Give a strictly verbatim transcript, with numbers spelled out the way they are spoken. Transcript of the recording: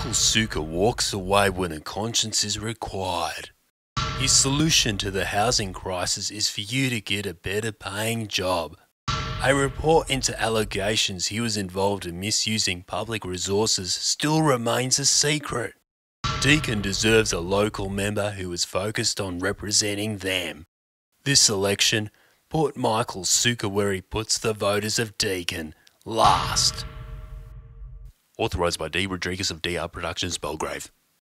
Michael Sukkar walks away when a conscience is required. His solution to the housing crisis is for you to get a better paying job. A report into allegations he was involved in misusing public resources still remains a secret. Deakin deserves a local member who is focused on representing them. This election put Michael Sukkar where he puts the voters of Deakin last. Authorised by D. Rodriguez of D R Productions, Belgrave.